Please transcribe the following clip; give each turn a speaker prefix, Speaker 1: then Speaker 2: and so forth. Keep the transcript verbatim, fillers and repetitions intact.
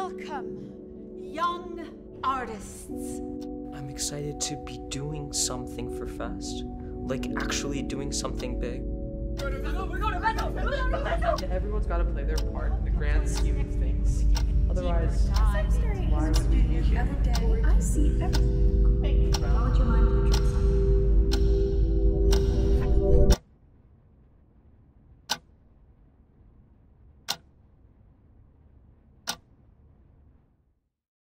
Speaker 1: Welcome, young artists.
Speaker 2: I'm excited to be doing something for Fest. Like, actually doing something big.
Speaker 3: Everyone's got to play their part in the grand scheme of things. Otherwise, why would we be here?
Speaker 4: I see everything.